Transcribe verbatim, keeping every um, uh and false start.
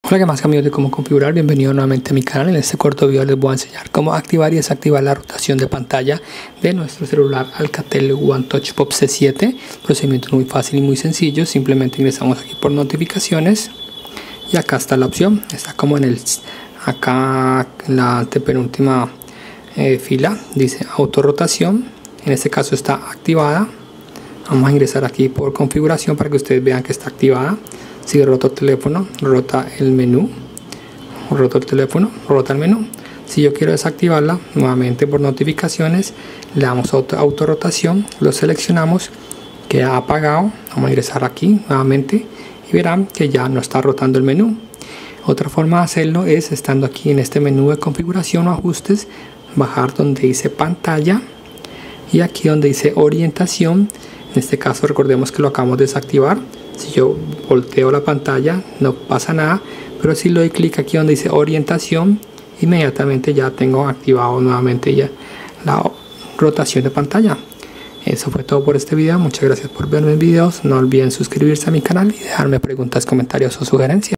Hola, ¿qué más amigos de cómo configurar? Bienvenido nuevamente a mi canal. En este corto video les voy a enseñar cómo activar y desactivar la rotación de pantalla de nuestro celular Alcatel One Touch Pop C siete. Procedimiento muy fácil y muy sencillo. Simplemente ingresamos aquí por notificaciones y acá está la opción. Está como en el acá en la antepenúltima eh, fila, dice autorrotación. En este caso está activada. Vamos a ingresar aquí por configuración para que ustedes vean que está activada. Si roto el teléfono, rota el menú, roto el teléfono, rota el menú. Si yo quiero desactivarla, nuevamente por notificaciones, le damos auto, autorrotación, lo seleccionamos, queda apagado. Vamos a ingresar aquí nuevamente y verán que ya no está rotando el menú. Otra forma de hacerlo es estando aquí en este menú de configuración o ajustes, bajar donde dice pantalla y aquí donde dice orientación. En este caso recordemos que lo acabamos de desactivar. Si yo volteo la pantalla no pasa nada, pero si le doy clic aquí donde dice orientación, inmediatamente ya tengo activado nuevamente ya la rotación de pantalla. Eso fue todo por este video. Muchas gracias por ver mis videos. No olviden suscribirse a mi canal y dejarme preguntas, comentarios o sugerencias.